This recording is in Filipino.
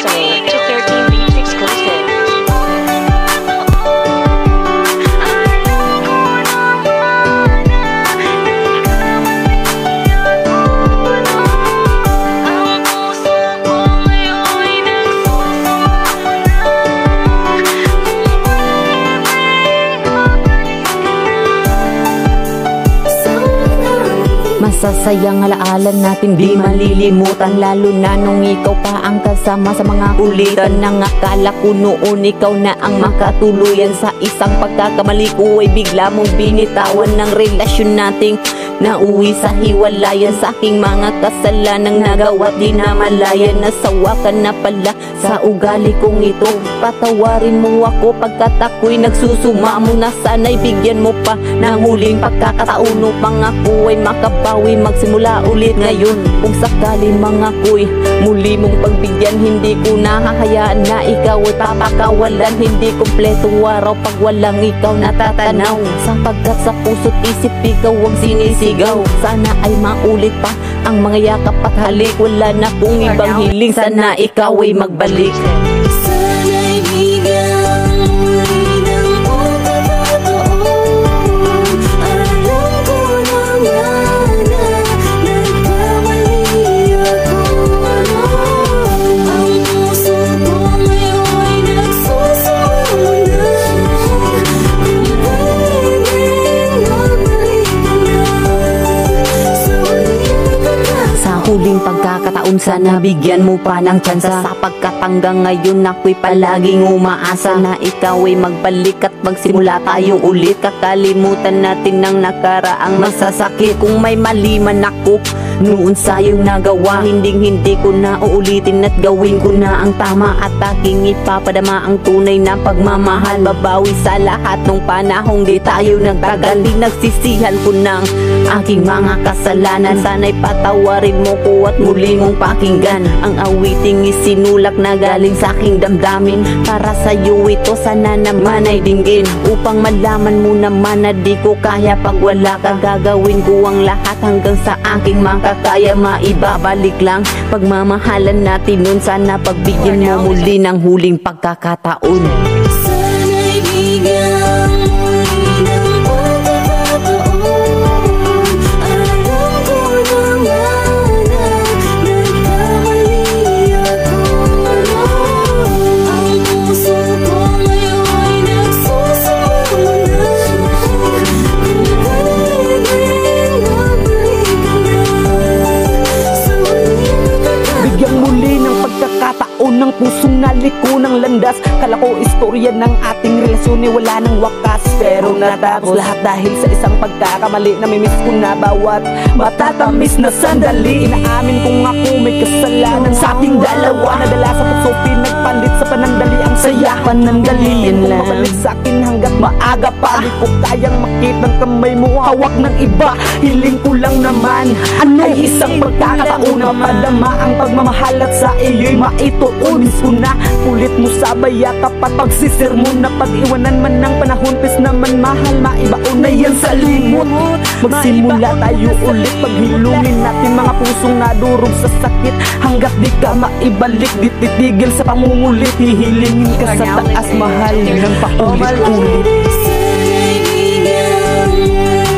episode to 13 Beats exclusive. Masasayang alaalan natin di malilimutan, lalo na nung ikaw pa ang kasama sa mga kulitan. Nang akala ko noon ikaw na ang makatuluyan, sa isang pagkakamali ko ay bigla mong binitawan ng relasyon nating nauwi sa hiwalayan. Sa aking mga kasalanang nagawa't di namalayan, nasawa ka na pala sa ugali kong ito. Patawarin mo ako pagkat ako'y nagsusumamo na sana'y bigyan mo pa ng huling pagkakataon upang ako ay makabawi, magsimula ulit ngayon. Kung sakali mga ako'y muli mong pagbigyan, hindi ko nahahayaan na ikaw ay papakawalan. Hindi kompleto araw pag walang ikaw natatanaw, sapagkat sa puso't isip ikaw ang sinisigaw. Sana ay maulit pa ang mga yakap at halik, wala na kong ibang hiling, sana ikaw ay magbalik. Sana'y bigyan muli ng pagkakataon. Alam ko na nga na nagkamali ako. Ang puso ko ngayon'y nagsusumuna. Sa huling pagkakataon sana bigyan mo pa ng tsansa, sapagkat hanggang ngayon ako'y palaging umaasa na ikaw ay magbalik at magsimula tayong ulit. Kakalimutan natin ng nakaraang masasakit. Kung may mali man ako noon sa iyong nagawa, hindi ko na uulitin at gawin ko na ang tama, at aking ipapadama ang tunay na pagmamahal. Babawi sa lahat ng panahong di tayo nagtagal, nagsisihan ko ng aking mga kasalanan. Sana'y patawarin mo ko at muli mong pakinggan ang awiting isinulak na galing sa aking damdamin. Para sa'yo ito sana naman ay dinggin, upang malaman mo naman na di ko kaya pag wala ka. Gagawin ko ang lahat hanggang sa aking makakaya, maibabalik lang pagmamahalan natin nun. Sana pagbigyan mo muli ng huling pagkakataon. Sana'y bigyan muli ng pagkakataon. Alam ko na nga na nagkamali ako. Ang puso ko ngayon'y nagsusumuna. Kung pwedeng magbalik ka na sa muling pagkakataon. Bigyang muli ng pagkakataon ng pusong naliko ng landas. Kala ko istorya ng ating relasyon ay wala ng wakas, pero natapos lahat dahil sa isang pagkakamali. Namimiss ko na bawat matatamis na sandali. Inaamin kong ako may kasalanan sa ating dalawa. Nadala sa puso, pinagpalit sa panandali. Ang saya panandali kung mabalik sa akin hanggat maaga pa. Di ko kayang makitang kamay mo hawak ng iba. Hiling ko lang naman ay isang pagkakataon na padama ang pagmamahal at sa iyo'y maituon. Miss ko na kulit mo sabay yakap at pagsisir mo na pag-iwanan man ng panahon. Pes naman mahal, maibaon na yan sa limot. Magsimula tayo ulit, paghilungin natin mga pusong nadurog sa sakit. Hanggat di ka maibalik, di titigil sa pangungulit. Hihilingin ka sa taas, mahal ng paulit-ulit. Sana'y bigyan muli